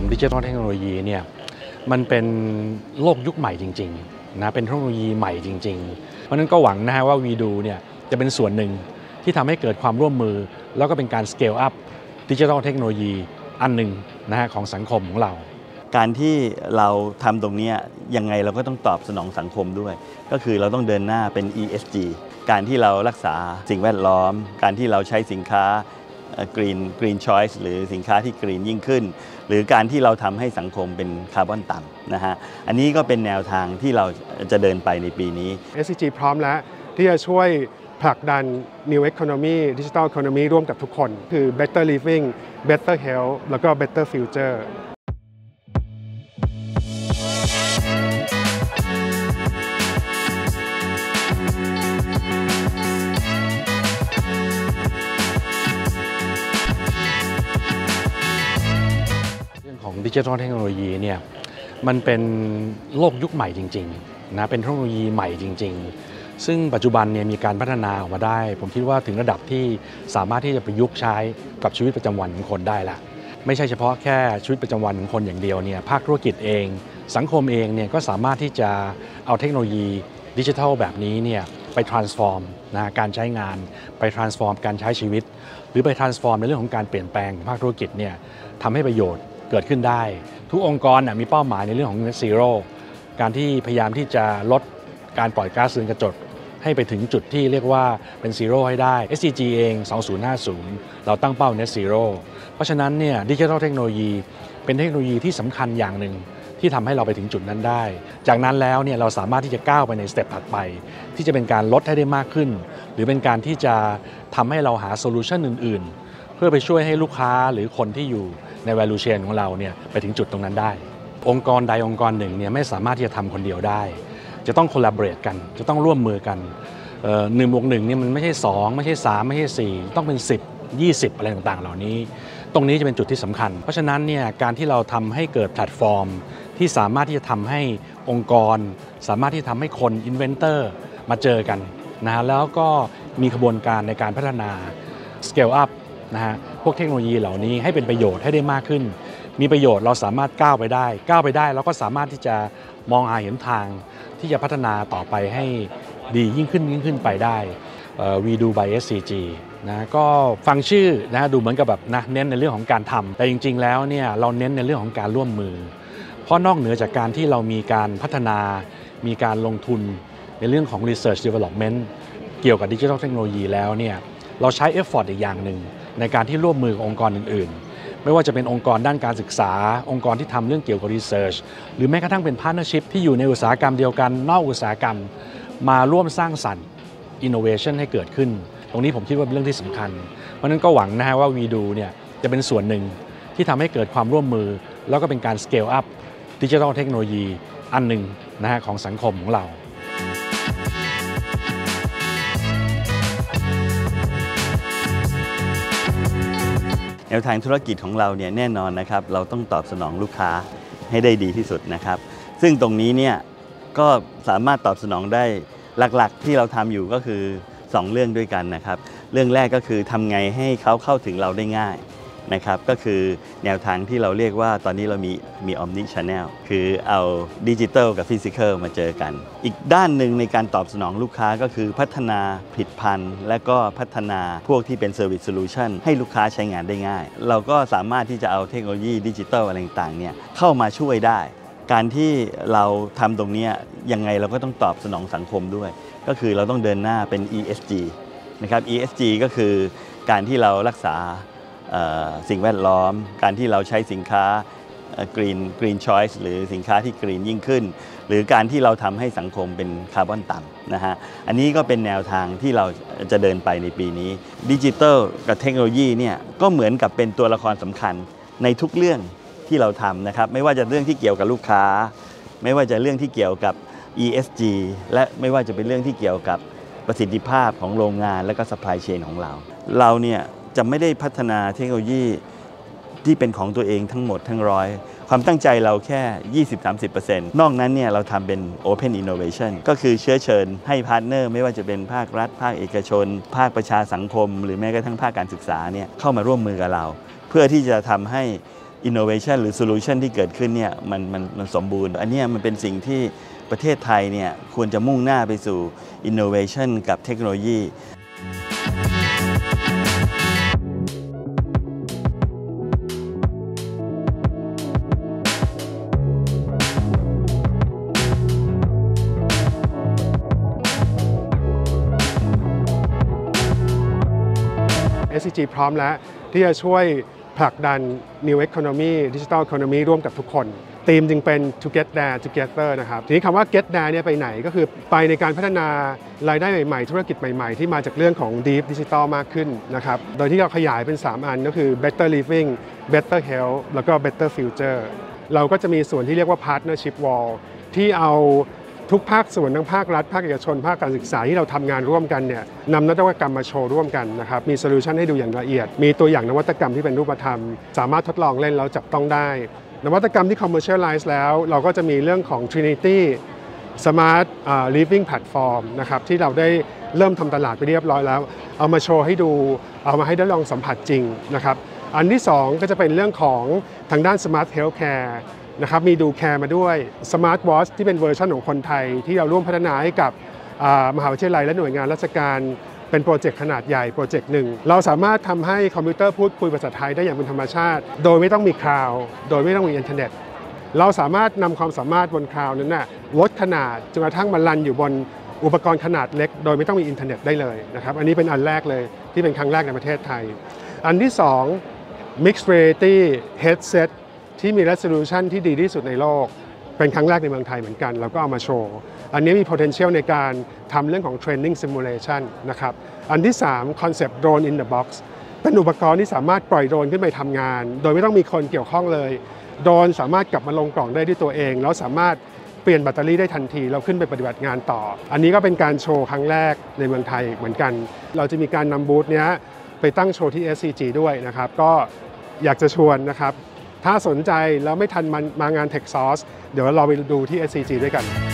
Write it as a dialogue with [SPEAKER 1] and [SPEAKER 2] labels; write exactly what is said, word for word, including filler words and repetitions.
[SPEAKER 1] ดิจิทัลเทคโนโลยีเนี่ยมันเป็นโลกยุคใหม่จริงๆนะเป็นเทคโนโลยีใหม่จริงๆเพราะนั้นก็หวังนะฮะว่าวีดูเนี่ยจะเป็นส่วนหนึ่งที่ทำให้เกิดความร่วมมือแล้วก็เป็นการสเกลอัพดิจิทัลเทคโนโลยีอันหนึ่งนะฮะของสังคมของเรา
[SPEAKER 2] การที่เราทำตรงนี้ยังไงเราก็ต้องตอบสนองสังคมด้วยก็คือเราต้องเดินหน้าเป็น อี เอส จี การที่เรารักษาสิ่งแวดล้อมการที่เราใช้สินค้ากรีนกรีนชอยส์หรือสินค้าที่กรีนยิ่งขึ้นหรือการที่เราทำให้สังคมเป็นคาร์บอนต่ำนะฮะอันนี้ก็เป็นแนวทางที่เราจะเดินไปในปีนี้
[SPEAKER 3] เอส ซี จี พร้อมแล้วที่จะช่วยผลักดัน New Economy Digital Economy ร่วมกับทุกคนคือ Better Living Better Health แล้วก็ Better Future
[SPEAKER 1] ของดิจิทัลเทคโนโลยีเนี่ยมันเป็นโลกยุคใหม่จริงๆนะเป็นเทคโนโลยีใหม่จริงๆซึ่งปัจจุบันเนี่ยมีการพัฒนาออกมาได้ผมคิดว่าถึงระดับที่สามารถที่จะประยุกต์ใช้กับชีวิตประจำวันของคนได้ละไม่ใช่เฉพาะแค่ชีวิตประจำวันของคนอย่างเดียวเนี่ยภาคธุรกิจเองสังคมเองเนี่ยก็สามารถที่จะเอาเทคโนโลยีดิจิทัลแบบนี้เนี่ยไป transform นะการใช้งานไป transform การใช้ชีวิตหรือไป transform ในเรื่องของการเปลี่ยนแปลงภาคธุรกิจเนี่ยทำให้ประโยชน์เกิดขึ้นได้ทุกองค์กรมีเป้าหมายในเรื่องของ Net Zero การที่พยายามที่จะลดการปล่อยก๊าซเรือนกระจกให้ไปถึงจุดที่เรียกว่าเป็น Zero ให้ได้ เอส ดี จี เองสองพันห้าสิบเราตั้งเป้า Net Zero เพราะฉะนั้นเนี่ยดิจิทัลเทคโนโลยีเป็นเทคโนโลยีที่สำคัญอย่างหนึ่งที่ทำให้เราไปถึงจุดนั้นได้จากนั้นแล้วเนี่ยเราสามารถที่จะก้าวไปในสเต็ปถัดไปที่จะเป็นการลดให้ได้มากขึ้นหรือเป็นการที่จะทำให้เราหาโซลูชันอื่นๆเพื่อไปช่วยให้ลูกค้าหรือคนที่อยู่ใน value chain ของเราเนี่ยไปถึงจุดตรงนั้นได้องค์กรใดองค์กรหนึ่งเนี่ยไม่สามารถที่จะทำคนเดียวได้จะต้อง collaborate กันจะต้องร่วมมือกันหนึ่งบวกหนึ่งเนี่ยมันไม่ใช่สองไม่ใช่สามไม่ใช่สี่ต้องเป็นสิบ ยี่สิบอะไรต่างๆเหล่านี้ตรงนี้จะเป็นจุดที่สำคัญเพราะฉะนั้นเนี่ยการที่เราทำให้เกิดแพลตฟอร์มที่สามารถที่จะทำให้องค์กรสามารถที่จะทำให้คน inventor มาเจอกันนะแล้วก็มีขบวนการในการพัฒนา scale up นะฮะพวกเทคโนโลยีเหล่านี้ให้เป็นประโยชน์ให้ได้มากขึ้นมีประโยชน์เราสามารถก้าวไปได้ก้าวไปได้เราก็สามารถที่จะมองหาเห็นทางที่จะพัฒนาต่อไปให้ดียิ่งขึ้นยิ่งขึ้นไปได้วีดู by เอส ซี จี นะก็ฟังชื่อนะดูเหมือนกับแบบนะเน้นในเรื่องของการทำแต่จริงๆแล้วเนี่ยเราเน้นในเรื่องของการร่วมมือเพราะนอกเหนือจากการที่เรามีการพัฒนามีการลงทุนในเรื่องของ research development เกี่ยวกับดิจิทัลเทคโนโลยีแล้วเนี่ยเราใช้ effort อีกอย่างหนึ่งในการที่ร่วมมือกับองค์กรอื่นๆไม่ว่าจะเป็นองค์กรด้านการศึกษาองค์กรที่ทำเรื่องเกี่ยวกับ research หรือแม้กระทั่งเป็น partnership ที่อยู่ในอุตสาหกรรมเดียวกันนอกอุตสาหกรรมมาร่วมสร้างสรรค์ innovation ให้เกิดขึ้นตรงนี้ผมคิดว่าเป็นเรื่องที่สำคัญเพราะนั้นก็หวังนะฮะว่าวีดูเนี่ยจะเป็นส่วนหนึ่งที่ทำให้เกิดความร่วมมือแล้วก็เป็นการ scale up ดิจิทัลเทคโนโลยีอันหนึ่งนะฮะของสังคมของเรา
[SPEAKER 2] แนวทางธุรกิจของเราเนี่ยแน่นอนนะครับเราต้องตอบสนองลูกค้าให้ได้ดีที่สุดนะครับซึ่งตรงนี้เนี่ยก็สามารถตอบสนองได้หลักๆที่เราทำอยู่ก็คือสองเรื่องด้วยกันนะครับเรื่องแรกก็คือทำไงให้เขาเข้าถึงเราได้ง่ายนะครับก็คือแนวทางที่เราเรียกว่าตอนนี้เรามีมี Omni Channel คือเอาดิจิทัลกับฟิสิกอลมาเจอกันอีกด้านหนึ่งในการตอบสนองลูกค้าก็คือพัฒนาผลิตภัณฑ์และก็พัฒนาพวกที่เป็น Service Solution ให้ลูกค้าใช้งานได้ง่ายเราก็สามารถที่จะเอาเทคโนโลยีดิจิทัลอะไรต่างๆเนี่ยเข้ามาช่วยได้การที่เราทำตรงนี้ยังไงเราก็ต้องตอบสนองสังคมด้วยก็คือเราต้องเดินหน้าเป็น อี เอส จี นะครับ อี เอส จี ก็คือการที่เรารักษาสิ่งแวดล้อมการที่เราใช้สินค้ากรีนกรีนชอยส์หรือสินค้าที่กรีนยิ่งขึ้นหรือการที่เราทำให้สังคมเป็นคาร์บอนต่ำนะฮะอันนี้ก็เป็นแนวทางที่เราจะเดินไปในปีนี้ดิจิทัลกับเทคโนโลยีเนี่ยก็เหมือนกับเป็นตัวละครสำคัญในทุกเรื่องที่เราทำนะครับไม่ว่าจะเรื่องที่เกี่ยวกับลูกค้าไม่ว่าจะเรื่องที่เกี่ยวกับ อี เอส จี และไม่ว่าจะเป็นเรื่องที่เกี่ยวกับประสิทธิภาพของโรงงานและก็ supply chain ของเราเราเนี่ยจะไม่ได้พัฒนาเทคโนโลยีที่เป็นของตัวเองทั้งหมดทั้งร้อยความตั้งใจเราแค่ ยี่สิบถึงสามสิบเปอร์เซ็นต์ นอกนั้นเนี่ยเราทำเป็น Open Innovation ก็คือเชื้อเชิญให้พาร์ทเนอร์ไม่ว่าจะเป็นภาครัฐภาคเอกชนภาคประชาสังคมหรือแม้กระทั่งภาคการศึกษาเนี่ยเข้ามาร่วมมือกับเราเพื่อที่จะทำให้ innovation หรือ solution ที่เกิดขึ้นเนี่ยมันมันมันสมบูรณ์อันนี้มันเป็นสิ่งที่ประเทศไทยเนี่ยควรจะมุ่งหน้าไปสู่ innovation กับเทคโนโลยี
[SPEAKER 3] เอส ซี จี พร้อมแล้วที่จะช่วยผลักดัน New Economy Digital Economy ร่วมกับทุกคนธีมจึงเป็น To Get There Together นะครับทีนี้คำว่า Get There เนี่ยไปไหนก็คือไปในการพัฒนารายได้ใหม่ๆธุรกิจใหม่ๆที่มาจากเรื่องของ Deep Digital มากขึ้นนะครับโดยที่เราขยายเป็นสามอันก็คือ Better Living Better Health แล้วก็ Better Future เราก็จะมีส่วนที่เรียกว่า Partnership Wall ที่เอาทุกภาคส่วนทั้งภาครัฐภาคเอกชนภาคการศึกษาที่เราทำงานร่วมกันเนี่ยนำนวัตกรรมมาโชว์ร่วมกันนะครับมีโซลูชันให้ดูอย่างละเอียดมีตัวอย่างนวัตกรรมที่เป็นรูปธรรมสามารถทดลองเล่นแล้วจับต้องได้นวัตกรรมที่ commercialize แล้วเราก็จะมีเรื่องของ Trinity Smart Living Platform นะครับที่เราได้เริ่มทำตลาดไปเรียบร้อยแล้วเอามาโชว์ให้ดูเอามาให้ได้ลองสัมผัสจริงนะครับอันที่สองก็จะเป็นเรื่องของทางด้าน Smart Healthcareนะครับมีดูแคร์มาด้วย Smart Watch ที่เป็นเวอร์ชันของคนไทยที่เราร่วมพัฒนาให้กับมหาวิทยาลัยและหน่วยงานราชการเป็นโปรเจกต์ขนาดใหญ่โปรเจกต์หนึ่งเราสามารถทำให้คอมพิวเตอร์พูดคุยภาษาไทยได้อย่างเป็นธรรมชาติโดยไม่ต้องมีคลาวด์โดยไม่ต้องมีอินเทอร์เน็ตเราสามารถนำความสามารถบนคลาวด์นั้นน่ะลดขนาดจนกระทั่งมันรันอยู่บนอุปกรณ์ขนาดเล็กโดยไม่ต้องมีอินเทอร์เน็ตได้เลยนะครับอันนี้เป็นอันแรกเลยที่เป็นครั้งแรกในประเทศไทยอันที่สอง Mixed Reality Headsetที่มี resolution ที่ดีที่สุดในโลกเป็นครั้งแรกในเมืองไทยเหมือนกันเราก็เอามาโชว์อันนี้มี potential ในการทำเรื่องของ training simulation นะครับอันที่สาม concept drone in the box เป็นอุปกรณ์ที่สามารถปล่อยโดรนขึ้นไปทำงานโดยไม่ต้องมีคนเกี่ยวข้องเลยโดรนสามารถกลับมาลงกล่องได้ด้วยตัวเองแล้วสามารถเปลี่ยนแบตเตอรี่ได้ทันทีเราขึ้นไปปฏิบัติงานต่ออันนี้ก็เป็นการโชว์ครั้งแรกในเมืองไทยเหมือนกันเราจะมีการนำบูธนี้ไปตั้งโชว์ที่ เอส ซี จี ด้วยนะครับก็อยากจะชวนนะครับถ้าสนใจแล้วไม่ทันมางาน Tech Source เดี๋ยวเราไปดูที่ เอส ซี จี ด้วยกัน